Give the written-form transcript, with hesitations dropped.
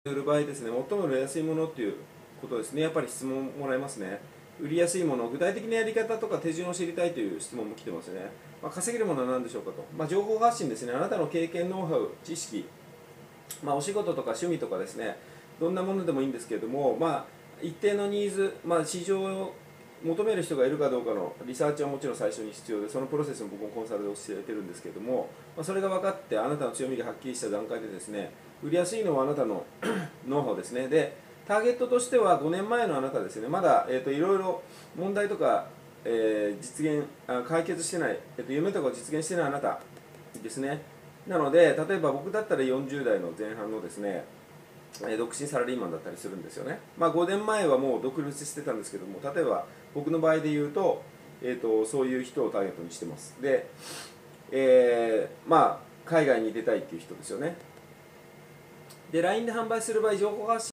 売る場合ですね、最も売れやすいものっていうことですね、やっぱり質問もらいますね。売りやすいもの、具体的なやり方とか手順を知りたいという質問も来てますね。稼げるものは何でしょうかと。情報発信ですね、あなたの経験、ノウハウ、知識、お仕事とか趣味とかですね、どんなものでもいいんですけれども、一定のニーズ、市場を求める人がいるかどうかのリサーチはもちろん最初に必要で、そのプロセスも僕もコンサルで教えてるんですけれども、それが分かってあなたの強みがはっきりした段階でですね、売りやすいのはあなたのノウハウですね。でターゲットとしては5年前のあなたですね。まだ、いろいろ問題とか、実現解決してない、夢とかを実現してないあなたですね。なので例えば僕だったら40代の前半のですね、独身サラリーマンだったりするんですよね。5年前はもう独立してたんですけども、例えば僕の場合で言うと、そういう人をターゲットにしてます。で、海外に出たいっていう人ですよね。で LINE で販売する場合、情報発